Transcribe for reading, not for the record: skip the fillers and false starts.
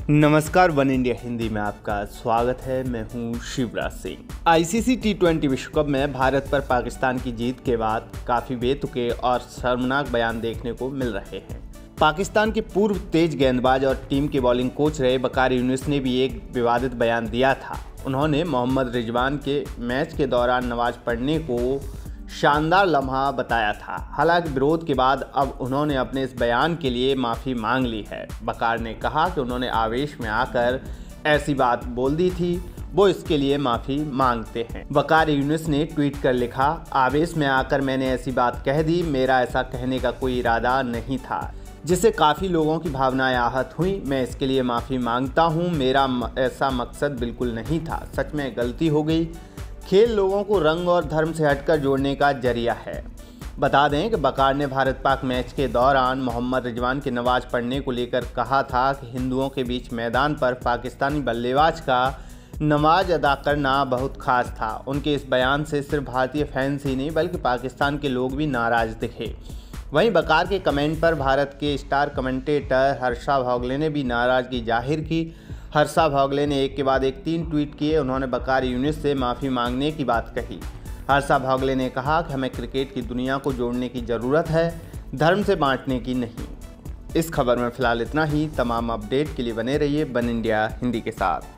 नमस्कार, one India Hindi में आपका स्वागत है। मैं हूं शिवराज सिंह। आईसीसी टी20 विश्व कप में भारत पर पाकिस्तान की जीत के बाद काफ़ी बेतुके और शर्मनाक बयान देखने को मिल रहे हैं। पाकिस्तान के पूर्व तेज गेंदबाज और टीम के बॉलिंग कोच रहे वकार यूनिस ने भी एक विवादित बयान दिया था। उन्होंने मोहम्मद रिजवान के मैच के दौरान नमाज पढ़ने को शानदार लम्हा बताया था। हालांकि विरोध के बाद अब उन्होंने अपने इस बयान के लिए माफ़ी मांग ली है। वकार ने कहा कि उन्होंने आवेश में आकर ऐसी बात बोल दी थी, वो इसके लिए माफ़ी मांगते हैं। वकार यूनिस ने ट्वीट कर लिखा, आवेश में आकर मैंने ऐसी बात कह दी, मेरा ऐसा कहने का कोई इरादा नहीं था, जिससे काफ़ी लोगों की भावनाएं आहत हुई। मैं इसके लिए माफ़ी मांगता हूँ, मेरा ऐसा मकसद बिल्कुल नहीं था, सच में गलती हो गई। खेल लोगों को रंग और धर्म से हटकर जोड़ने का जरिया है। बता दें कि वकार ने भारत पाक मैच के दौरान मोहम्मद रिजवान की नमाज पढ़ने को लेकर कहा था कि हिंदुओं के बीच मैदान पर पाकिस्तानी बल्लेबाज का नमाज अदा करना बहुत खास था। उनके इस बयान से सिर्फ भारतीय फैंस ही नहीं बल्कि पाकिस्तान के लोग भी नाराज़ दिखे। वहीं वकार के कमेंट पर भारत के स्टार कमेंटेटर हर्षा भोगले ने भी नाराज़गी जाहिर की। हर्षा भोगले ने एक के बाद एक 3 ट्वीट किए। उन्होंने वकार यूनिस से माफ़ी मांगने की बात कही। हर्षा भोगले ने कहा कि हमें क्रिकेट की दुनिया को जोड़ने की ज़रूरत है, धर्म से बांटने की नहीं। इस खबर में फ़िलहाल इतना ही। तमाम अपडेट के लिए बने रहिए वन इंडिया हिंदी के साथ।